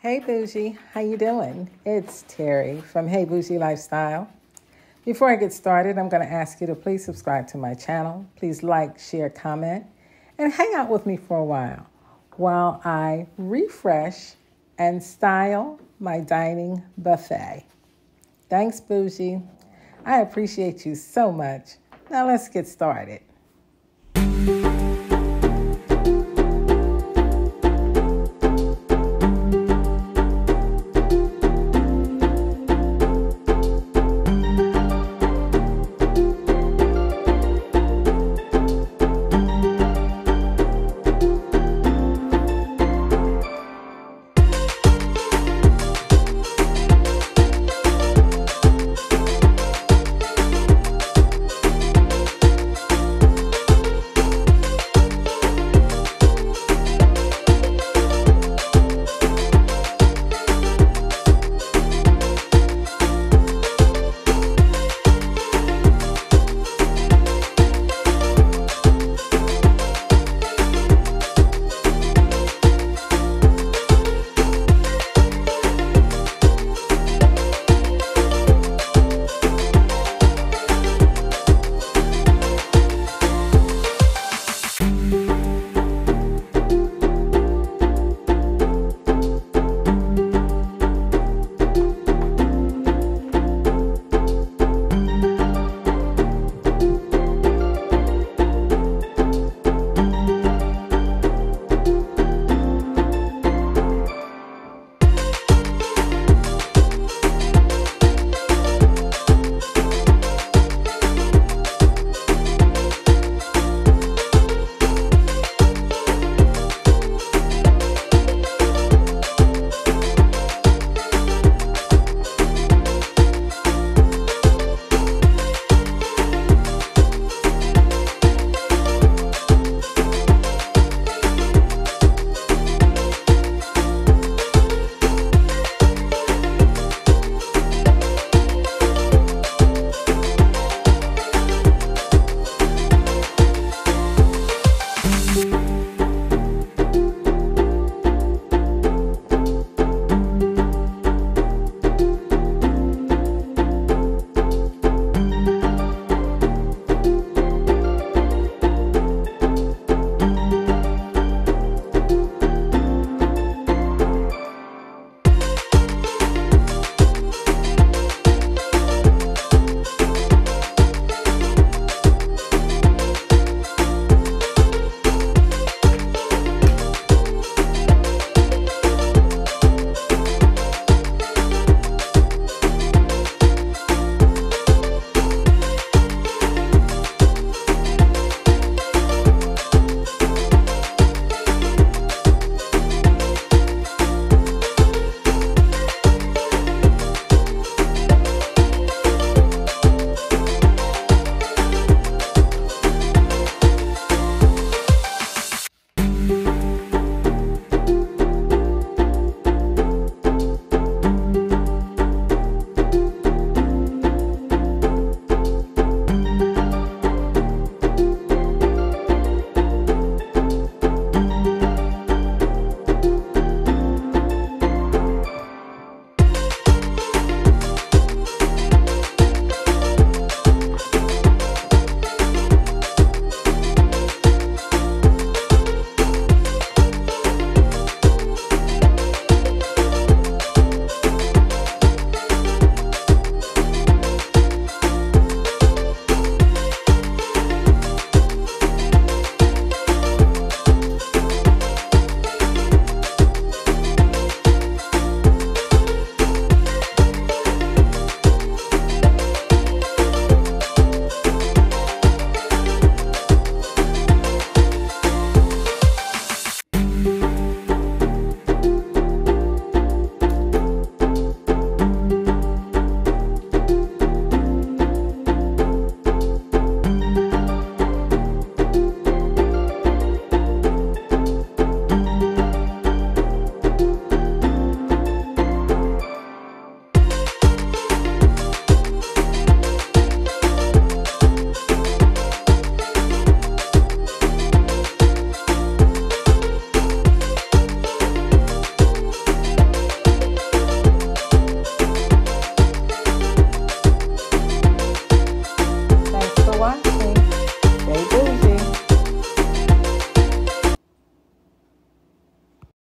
Hey Bougie, how you doing? It's Terry from Hey Bougie Lifestyle. Before I get started, I'm going to ask you to please subscribe to my channel. Please like, share, comment, and hang out with me for a while I refresh and style my dining buffet. Thanks, Bougie. I appreciate you so much. Now let's get started.